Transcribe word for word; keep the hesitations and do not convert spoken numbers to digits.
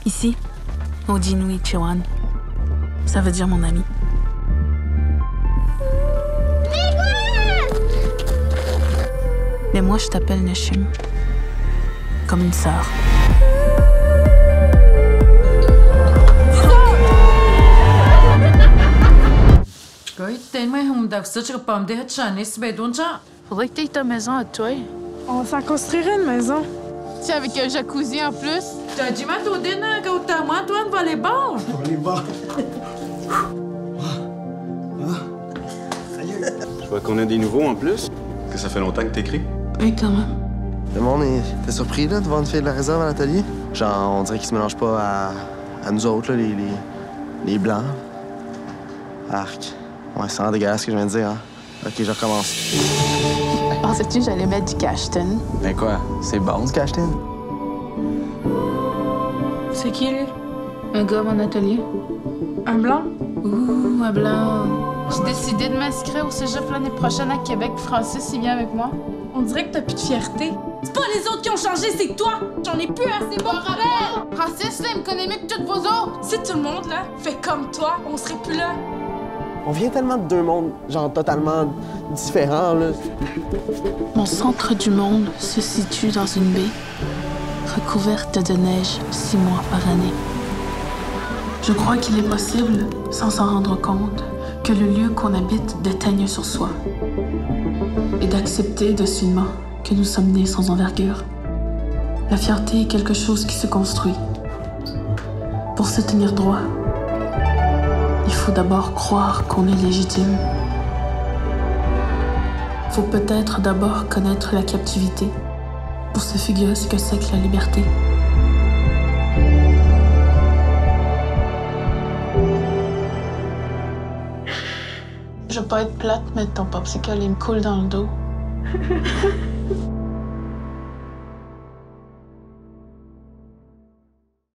Ici, au Jinui Chewan. Ça veut dire mon ami. Mais moi, je t'appelle Neshim. Comme une sœur. Faudrait que t'aies ta maison à toi. On s'en construirait une maison. Tu sais, avec un jacuzzi en plus. T'as dit ma tout dîner que t'as moi toi de volleyball. Volleyball. Je vois qu'on a des nouveaux en plus. Que ça fait longtemps que t'écris. Oui, quand même. Le monde était surpris là, de voir une fille de la réserve à l'atelier. Genre, on dirait qu'ils se mélangent pas à, à nous autres, là, les, les, les blancs. Arc. Ouais, c'est vraiment dégueulasse ce que je viens de dire, hein. OK, je recommence. Pensais-tu que j'allais mettre du Cashton? Ben quoi? C'est bon, du Cashton? C'est qui, lui? Un gars à mon atelier. Un blanc? Ouh, un blanc. J'ai décidé de m'inscrire au cégep l'année prochaine à Québec. Francis, il vient avec moi. On dirait que t'as plus de fierté. C'est pas les autres qui ont changé, c'est toi. J'en ai plus assez bon rapport. Francis, là, il me connaît mieux que toutes vos autres. Si tout le monde, là, fait comme toi, on serait plus là. On vient tellement de deux mondes, genre totalement différents, là. Mon centre du monde se situe dans une baie, recouverte de neige six mois par année. Je crois qu'il est possible, sans s'en rendre compte, que le lieu qu'on habite déteigne sur soi et d'accepter docilement que nous sommes nés sans envergure. La fierté est quelque chose qui se construit. Pour se tenir droit, il faut d'abord croire qu'on est légitime. Faut peut-être d'abord connaître la captivité pour se figurer ce que c'est que la liberté. Je veux pas être plate, mais ton popsicle, il me coule dans le dos.